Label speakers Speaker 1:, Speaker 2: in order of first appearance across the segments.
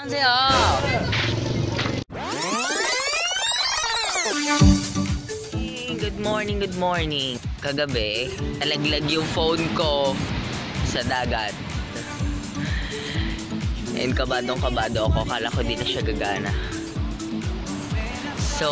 Speaker 1: 안녕하세요. Good morning, good morning. Kagabi, nalaglag yung phone ko sa dagat. And kabadong-kabado ako. Kala ko di na siya gagana. So,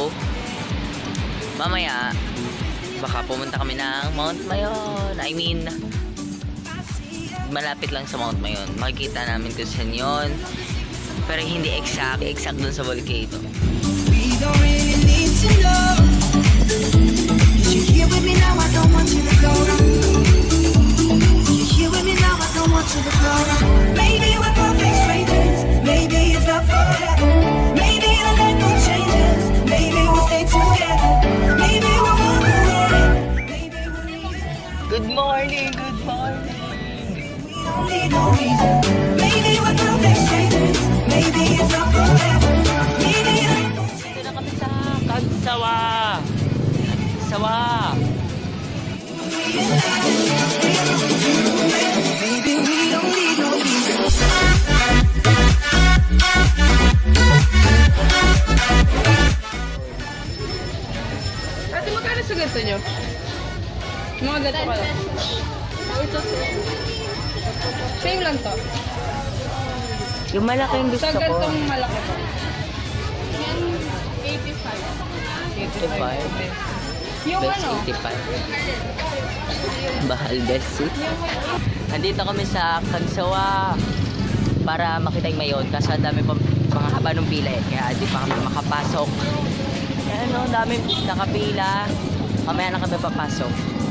Speaker 1: mamaya, baka pumunta kami ng Mount Mayon. I mean, malapit lang sa Mount Mayon. Makikita namin kung saan yun. Pero hindi exact dun sa volcano.
Speaker 2: We don't really need to know. You're here with me now, I don't want you to go. You're here with me now, I don't want you to go. Maybe we're perfect strangers. Maybe it's not forever. Maybe the light will change us. Maybe we'll stay together. Maybe we'll walk away. Maybe we'll leave.
Speaker 1: Good morning, good morning.
Speaker 2: We don't need no reason. Maybe we're perfect strangers. Maybe it's not forever. Maybe the light will change.
Speaker 1: Dito na kami sa Kansawa. Kansawa.
Speaker 2: Maybe we don't need no reason.
Speaker 3: Ate, magkano sa ganito nyo? Mga ganito ka lang. Same lang to.
Speaker 1: Yung malaking gusto
Speaker 3: Sa
Speaker 1: ko.
Speaker 3: ganitong malaki to.
Speaker 1: 85.
Speaker 3: Yung
Speaker 1: Best
Speaker 3: ano?
Speaker 1: 85. Bahal Bessie. Nandito kami sa Kansawa para makita yung Mayon. Kasi ang dami pa mga haba ng pila eh. Kaya di pa kami makapasok. Kaya ano, dami nakapila. Mamaya na kami papasok.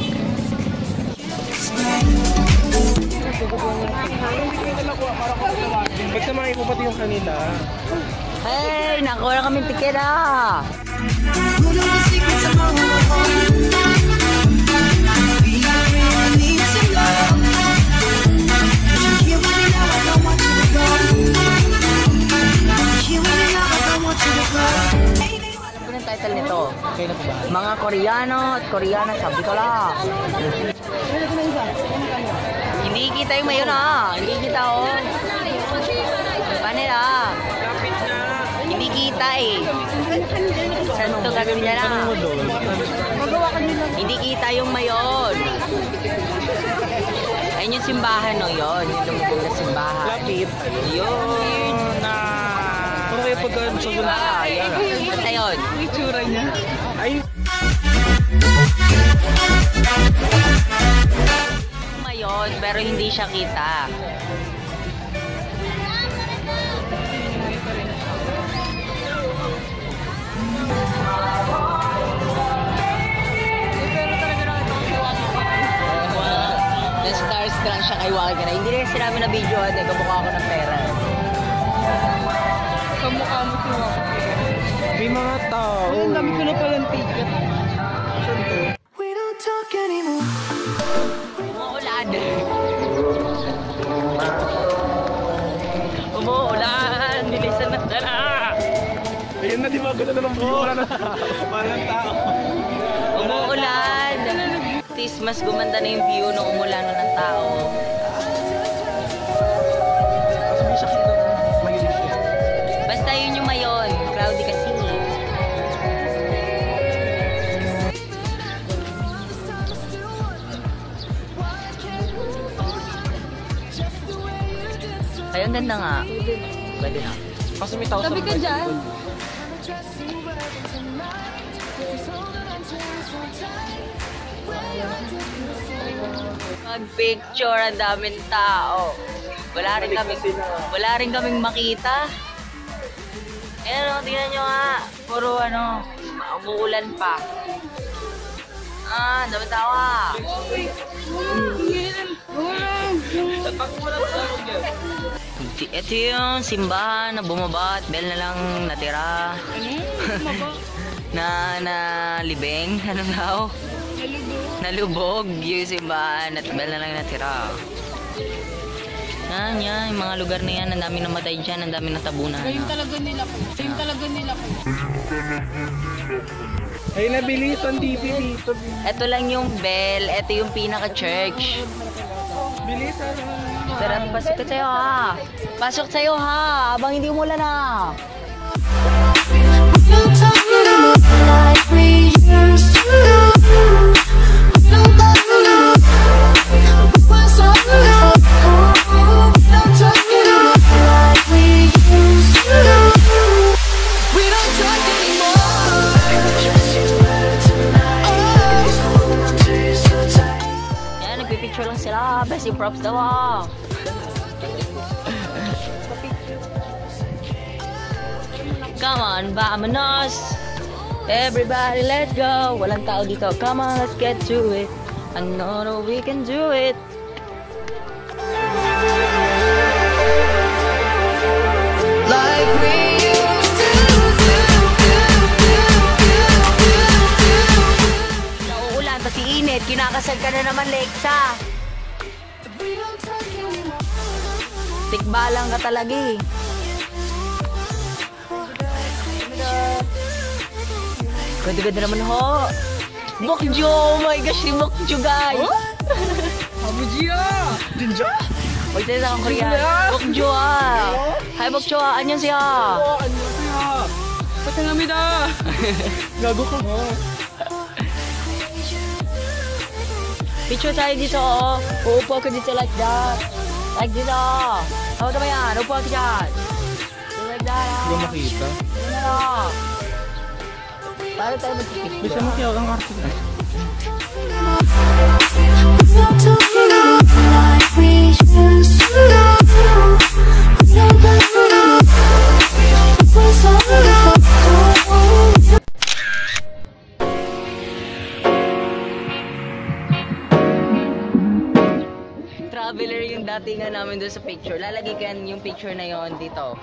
Speaker 4: Ba't naman ko pati yung kanila?
Speaker 1: Hey! Nakuha na kami tiketa!
Speaker 2: Who knows the secrets of our home? We don't really need to know. You're here with me now, I don't want you to go. You're here with me now, I don't want you to go. Maybe
Speaker 1: Alam ko ng title nito.
Speaker 4: Kayo na po ba?
Speaker 1: Mga Koreano at Koreana sabi ko lang. Hindi kita yung Mayon ah. Hindi kita oh. Panila.
Speaker 4: Lapit na!
Speaker 1: Hindi kita eh. Santo Gabriela na.
Speaker 4: Tanong mo doon.
Speaker 1: Hindi kita yung Mayon. Ayun yung simbahan no yun. Yung lumubog na simbahan.
Speaker 4: Lapit.
Speaker 1: Yun.
Speaker 4: Na... Pero kayo pag sa gula.
Speaker 1: Ayun. Basta yun.
Speaker 3: Itsura niya.
Speaker 4: Ay!
Speaker 1: Mayon pero hindi siya kita. Na-starstruck siya kay Waki ka na. Hindi rin sinabi na video at nagkamukha ako ng pera.
Speaker 3: Kamukha mo si Waki.
Speaker 4: May mga tao.
Speaker 3: Ay, ang dami ko na palang ticket.
Speaker 2: we don't talk anymore.
Speaker 1: Umuulan. Umuulan. Bilisan na sana.
Speaker 4: Ayun na, di ba? Ganda na ng view. Wala na tao. Walang tao.
Speaker 1: Umuulan. At least mas gumanda na yung view nung umulan ng tao.
Speaker 4: Kasi may sakit doon. Mayroon siya.
Speaker 1: Basta yun yung Mayon. Cloudy kasi. Ay, ang ganda nga. Pwede na.
Speaker 4: Kasi may tao sa
Speaker 3: Tabi ka dyan.
Speaker 1: Mag-picture, ang daming tao. Wala rin kaming makita. Eh ano, tingnan nyo nga. Puro ano, umuulan pa. Ah, daming tao ah. Ito yung simbahan na bumaba at bell na lang natira. na libeng, ano daw? Nalubog yung simbahan at bell na lang natira. Yan, yung mga lugar na yan, ang daming namatay dyan, ang daming natabunan.
Speaker 3: Ayun talaga nila po. Ayun talaga nila po.
Speaker 4: Ay, nabilisan TV dito.
Speaker 1: Ito lang yung bell, ito yung pinaka-church.
Speaker 4: Bilisan.
Speaker 1: Tara, pasok ka sa'yo ha. Pasok sa'yo ha, abang hindi umulan na.
Speaker 2: We don't talk anymore like we used to. We don't love anymore. We were so before. We don't talk anymore like we used to. We don't talk anymore.
Speaker 1: Yan, nagpipicture lang sila. Best yung props daw ah. Come on, vamonos! Everybody, let's go! Walang tao dito. Come on, let's get to it. I know that we can do it.
Speaker 2: Like we used to
Speaker 1: Nauulan, pati init. Kinakasal ka na naman, Lexa.
Speaker 2: We don't talk anymore.
Speaker 1: Tikbalang ka talaga eh. Ganda-ganda naman ho. Bokjo! Oh my gosh, si Bokjo guys!
Speaker 3: Abujiya!
Speaker 4: Jinja?
Speaker 1: Huwag tayo sa Korean. Bokjo ah! Hi Bokjo ah! Anyan siya!
Speaker 4: Ano siya?
Speaker 3: Patangamida!
Speaker 4: Gago ka mo.
Speaker 1: Picture tayo dito oh. Uupo ka dito like that. Like dito. Tawag naman yan. Upo ka dyan. Like that ah.
Speaker 4: Hindi ko makita.
Speaker 1: Yan na. Paano tayo mag-picture?
Speaker 4: Bisa mo kaya ang arte na.
Speaker 2: We don't talk anymore like we used to. We don't love anymore. We were so before.
Speaker 1: Traveler yung datingan namin doon sa picture. Lalagay ko yan yung picture na yon dito.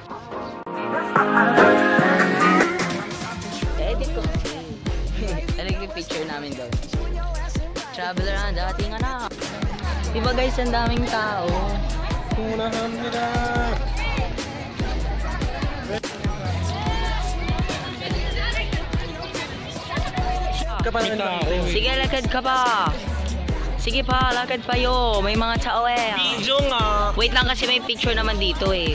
Speaker 1: Edit ko kasi. Lalagay yung picture namin doon. Traveler na, datingan na. Diba guys, ang daming tao.
Speaker 4: Unahan nila. Kapag tao.
Speaker 1: Sige, lakad ka pa. Sige pa, lakad pa yo. May mga tao eh.
Speaker 4: Video nga.
Speaker 1: Wait lang kasi may picture naman dito eh.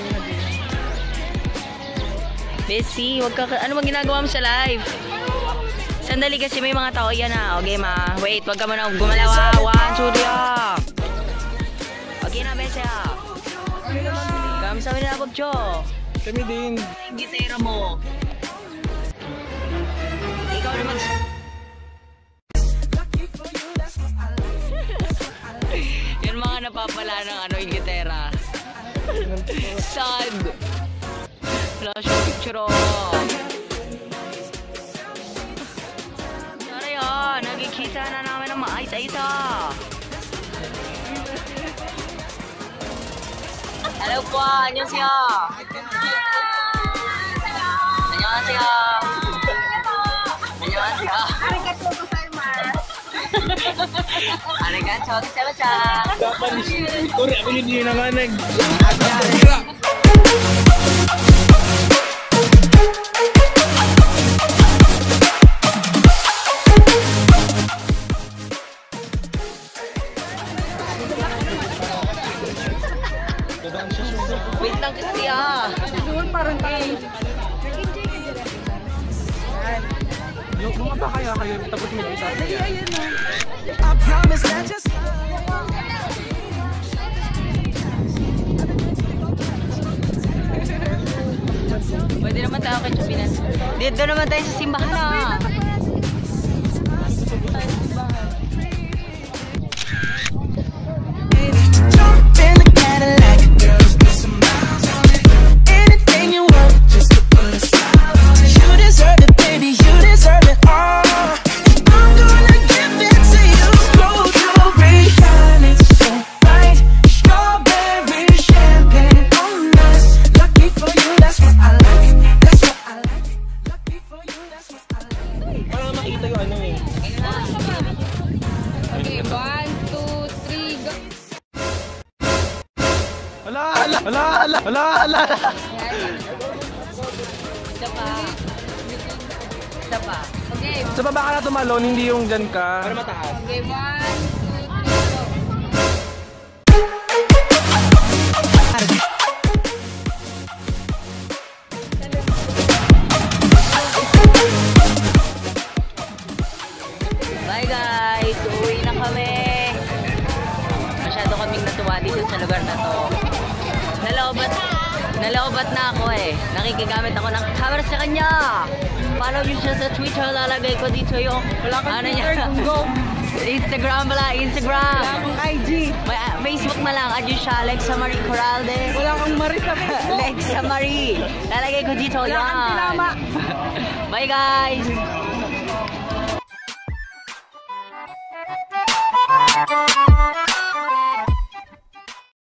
Speaker 1: Bessie, wag ka, ano bang ginagawa mo sa live? Sandali kasi may mga tao yan ah. Okay ma, wait, wag ka muna gumalaw ah. 1, 2, 3 ah. Okay na, Bessie ah. Kami sa amin na Bokjo.
Speaker 4: Kami din.
Speaker 1: Yung gitara mo. Ikaw naman. Yan mga napapala ng ano yung gitara. Sad. Flash yung picture oh. Tara yun, nagkikita na namin ng maayos-ayos ah. Hello po, 안녕하세요. 안녕하세요. 안녕하세요. Arigatou gozaimasu.
Speaker 4: Dapat Kuri, ako yun yun naman nag...
Speaker 1: Wait lang kasi ah.
Speaker 3: Doon parang kayo.
Speaker 4: Yung bumaba kaya kayo, tapos may isa.
Speaker 2: I promise that just
Speaker 1: Pwede naman tayo kay Chupinan. Dito naman tayo sa simbahan ah.
Speaker 2: jump in the Cadillac. Girls, put some miles on it. Anything you want, just to put a smile on it. You deserve it, baby, you deserve it all. I'm gonna give it to you. Gold jewelry shining so bright. Strawberry champagne on us. Lucky for you, that's what I like. That's what I like. Lucky for you, that's what I like.
Speaker 4: Para makita yung ano eh.
Speaker 3: Okay, 1, 2, 3, go.
Speaker 4: Ala! Ala!
Speaker 1: Isa pa. Isa pa.
Speaker 3: Okay,
Speaker 4: Sa baba ka na tumalon, hindi yung dyan ka. Para mataas.
Speaker 3: okay, 1, 2, 3, go.
Speaker 1: dito sa lugar na to. Naloobat na ako eh. Nakikigamit ako ng camera sa kanya. Follow nyo siya sa Twitter. Lalagay ko dito yung ano niya. Instagram pala, Instagram.
Speaker 3: Wala kang IG.
Speaker 1: May, Facebook na lang. Adyo siya, Lexa Marie Corralde.
Speaker 3: Wala kang Marie sa Facebook.
Speaker 1: Lexa Marie. Lalagay ko dito.
Speaker 3: Wala kang
Speaker 1: Yan.
Speaker 3: tinama.
Speaker 1: Bye guys.